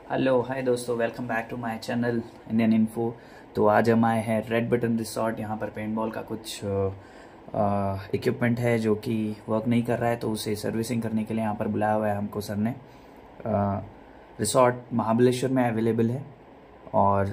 Hello hi दोस्तों, welcome back to my channel Indian info. तो आज हम आए हैं रेड बटन रिसॉर्ट। यहाँ पर पेंटबॉल का कुछ इक्विपमेंट है जो कि वर्क नहीं कर रहा है, तो उसे सर्विसिंग करने के लिए यहाँ पर बुलाया हुआ है हमको सर ने। रिसॉर्ट महाबलेश्वर में अवेलेबल है और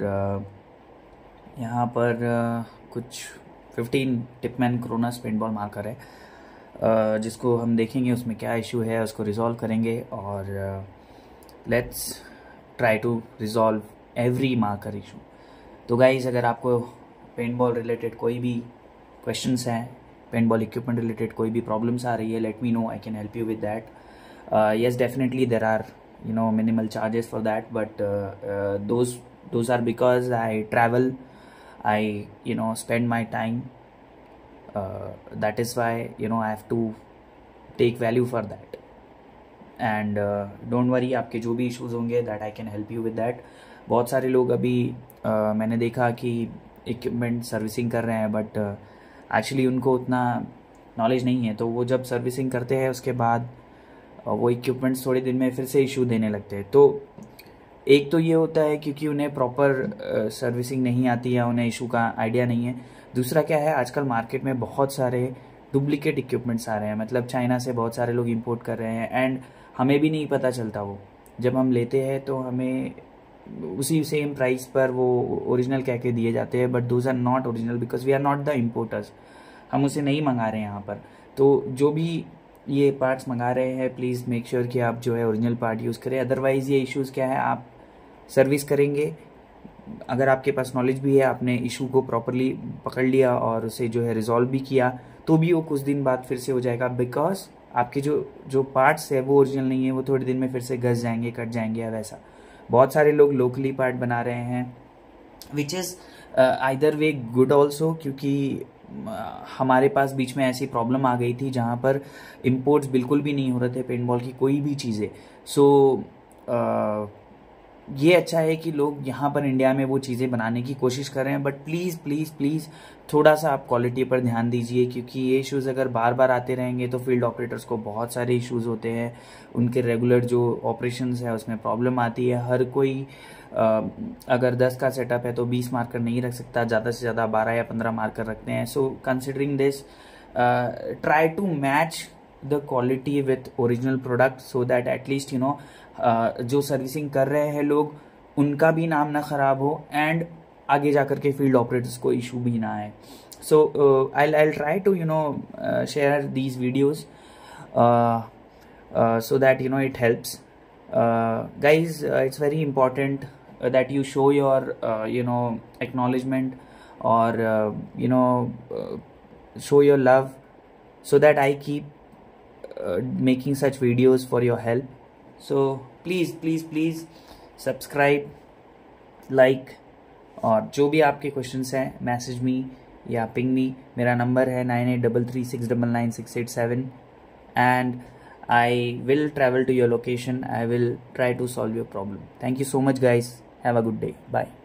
यहाँ पर कुछ 15 टिपमैन क्रोनस पेंटबॉल मार्कर है, जिसको हम देखेंगे उसमें क्या इशू है, उसको रिजॉल्व करेंगे और let's try to resolve every marker issue. तो गाइज, अगर आपको पेंटबॉल रिलेटेड कोई भी क्वेश्चंस हैं, पेंटबॉल इक्विपमेंट रिलेटेड कोई भी प्रॉब्लम्स आ रही है, let me know, I can help you with that. yes, definitely there are minimal charges for that, but those are because I travel, I spend my time, that is why I have to take value for that. And don't worry, आपके जो भी issues होंगे that I can help you with that. बहुत सारे लोग अभी मैंने देखा कि इक्विपमेंट सर्विसिंग कर रहे हैं, बट एक्चुअली उनको उतना नॉलेज नहीं है, तो वो जब सर्विसिंग करते हैं उसके बाद वो इक्विपमेंट्स थोड़े दिन में फिर से इशू देने लगते हैं। तो एक तो ये होता है क्योंकि उन्हें प्रॉपर सर्विसिंग नहीं आती है, उन्हें इशू का आइडिया नहीं है। दूसरा क्या है, आजकल मार्केट में बहुत सारे डुप्लीकेट इक्विपमेंट्स आ रहे हैं, मतलब चाइना से बहुत सारे लोग इंपोर्ट कर रहे हैं एंड हमें भी नहीं पता चलता। वो जब हम लेते हैं तो हमें उसी सेम प्राइस पर वो ओरिजिनल कह के दिए जाते हैं, but those are not original because we are not the importers. हम उसे नहीं मंगा रहे हैं यहाँ पर। तो जो भी ये पार्ट्स मंगा रहे हैं, प्लीज़ मेक श्योर कि आप जो है ओरिजिनल पार्ट यूज़ करें। अदरवाइज़ ये इश्यूज़ क्या है, आप सर्विस करेंगे, अगर आपके पास नॉलेज भी है, आपने इशू को प्रॉपरली पकड़ लिया और उसे जो है रिजॉल्व भी किया, तो भी वो कुछ दिन बाद फिर से हो जाएगा, बिकॉज आपके जो पार्ट्स है वो ओरिजिनल नहीं है, वो थोड़े दिन में फिर से घस जाएंगे, कट जाएंगे या वैसा। बहुत सारे लोग लोकली पार्ट बना रहे हैं, which is either way good also, क्योंकि हमारे पास बीच में ऐसी प्रॉब्लम आ गई थी जहाँ पर इम्पोर्ट्स बिल्कुल भी नहीं हो रहे थे पेंटबॉल की कोई भी चीज़ें। सो ये अच्छा है कि लोग यहाँ पर इंडिया में वो चीज़ें बनाने की कोशिश कर रहे हैं, बट प्लीज़ प्लीज़ प्लीज़ थोड़ा सा आप क्वालिटी पर ध्यान दीजिए, क्योंकि ये इश्यूज़ अगर बार बार आते रहेंगे तो फील्ड ऑपरेटर्स को बहुत सारे इश्यूज़ होते हैं। उनके रेगुलर जो ऑपरेशंस है उसमें प्रॉब्लम आती है। हर कोई अगर 10 का सेटअप है तो 20 मार्कर नहीं रख सकता, ज़्यादा से ज़्यादा 12 या 15 मार्कर रखते हैं। So considering this, try to match the quality with original product, so that at least जो सर्विसिंग कर रहे हैं लोग, उनका भी नाम ना ख़राब हो एंड आगे जाकर के फील्ड ऑपरेटर्स को इशू भी ना आए। So I'll try to share these videos so that it helps. Guys, it's very important that you show your acknowledgement or show your love, so that I keep making such videos for your help. So please subscribe, like, और जो भी आपके questions हैं message me या ping me. मेरा number है 9833699687 and I will travel to your location. I will try to solve your problem. Thank you so much guys, have a good day, bye.